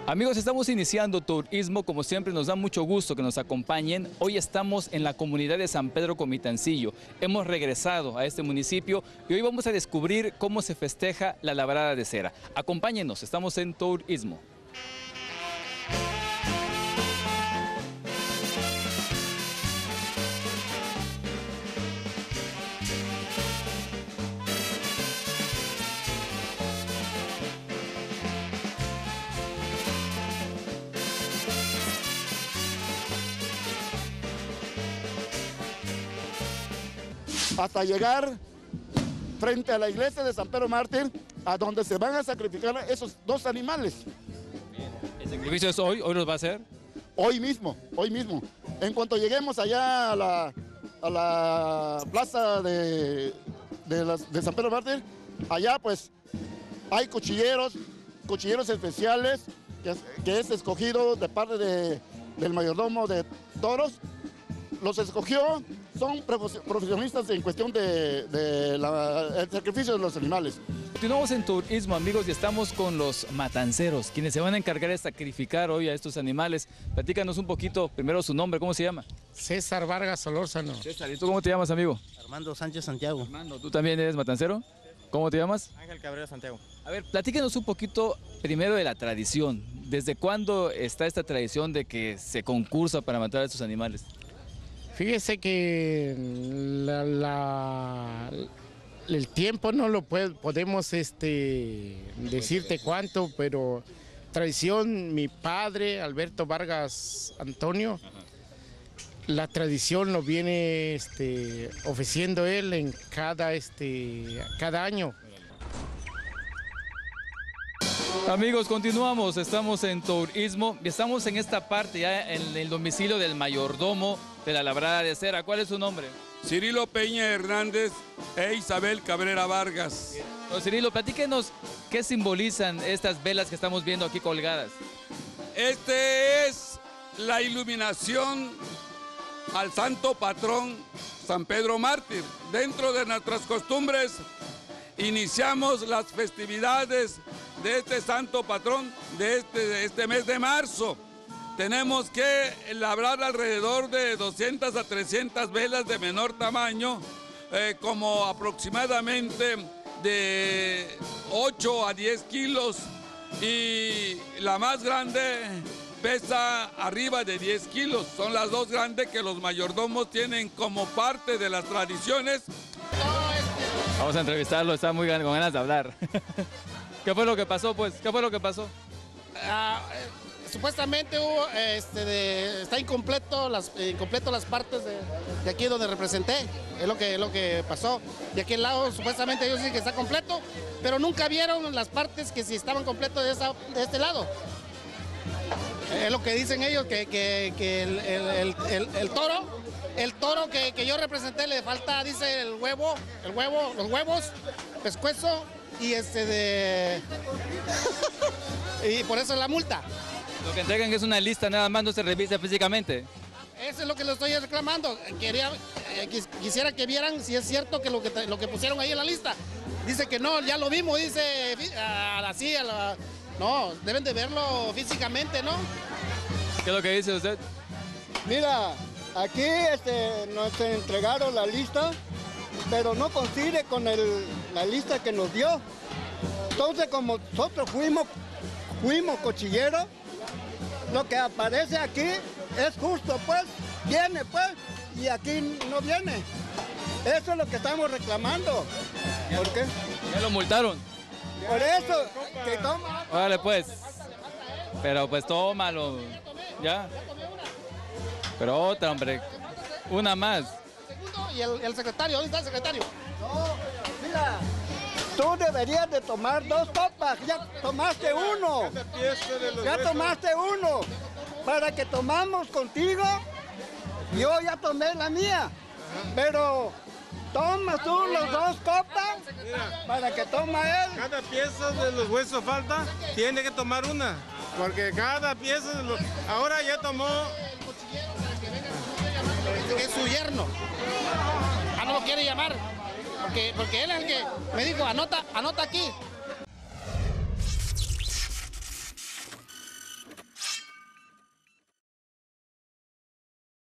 Amigos, estamos iniciando turismo, como siempre nos da mucho gusto que nos acompañen. Hoy estamos en la comunidad de San Pedro Comitansillo. Hemos regresado a este municipio y hoy vamos a descubrir cómo se festeja la labrada de cera. Acompáñenos, estamos en turismo. Hasta llegar frente a la iglesia de San Pedro Mártir, a donde se van a sacrificar esos dos animales. ¿El sacrificio es hoy? ¿Hoy los va a hacer? Hoy mismo, hoy mismo. En cuanto lleguemos allá a la plaza de San Pedro Mártir, allá pues hay cuchilleros especiales, que es escogido de parte del mayordomo de toros. Los escogió, son profesionistas en cuestión del sacrificio de los animales. Continuamos en turismo, amigos, y estamos con los matanceros, quienes se van a encargar de sacrificar hoy a estos animales. Platícanos un poquito, primero su nombre, ¿cómo se llama? César Vargas Solórzano. César, ¿y tú cómo te llamas, amigo? Armando Sánchez Santiago. Armando, ¿tú también eres matancero? ¿Cómo te llamas? Ángel Cabrera Santiago. A ver, platícanos un poquito primero de la tradición. ¿Desde cuándo está esta tradición de que se concursa para matar a estos animales? Fíjese que el tiempo no lo podemos decirte cuánto, pero tradición, mi padre, Alberto Vargas Antonio, la tradición lo viene ofreciendo él en cada año. Amigos, continuamos, estamos en turismo y estamos en esta parte ya en el domicilio del mayordomo de la labrada de cera. ¿Cuál es su nombre? Cirilo Peña Hernández e Isabel Cabrera Vargas. Don Cirilo, platíquenos qué simbolizan estas velas que estamos viendo aquí colgadas. Este es la iluminación al santo patrón San Pedro Mártir. Dentro de nuestras costumbres iniciamos las festividades de este santo patrón de este mes de marzo. Tenemos que labrar alrededor de 200 a 300 velas de menor tamaño, como aproximadamente de 8 a 10 kilos, y la más grande pesa arriba de 10 kilos. Son las dos grandes que los mayordomos tienen como parte de las tradiciones. Vamos a entrevistarlo, está muy con ganas de hablar. ¿Qué fue lo que pasó, pues? ¿Qué fue lo que pasó? Supuestamente hubo, está incompleto las partes de aquí donde representé, es lo que pasó. De aquel lado supuestamente ellos dicen que está completo, pero nunca vieron las partes que sí estaban completos de este lado. Es lo que dicen ellos, que el toro que yo representé le falta, dice, los huevos, pescuezo y y por eso es la multa. Lo que entregan es una lista, nada más no se revisa físicamente. Eso es lo que lo estoy reclamando. Quisiera que vieran si es cierto que lo que pusieron ahí en la lista. Dice que no, ya lo vimos, dice así, no, deben de verlo físicamente, ¿no? ¿Qué es lo que dice usted? Mira, aquí nos entregaron la lista, pero no coincide con la lista que nos dio. Entonces, como nosotros fuimos cochilleros, lo que aparece aquí es justo, pues, viene, pues, y aquí no viene. Eso es lo que estamos reclamando. ¿Por qué? ¿Ya lo multaron? Por eso, que toma. Órale, pues. Pero pues tómalo. ¿Ya? Pero otra, hombre. Una más. Segundo, y el secretario, ¿dónde está el secretario? No, mira. Tú deberías de tomar 2 copas, ya tomaste uno. Ya tomaste uno. Para que tomamos contigo, yo ya tomé la mía. Pero tomas tú los 2 copas para que toma él. Cada pieza de los huesos falta, tiene que tomar una. Porque cada pieza de los... Ahora ya tomó... Que es su yerno. No lo quiere llamar. Porque él es el que me dijo, anota aquí.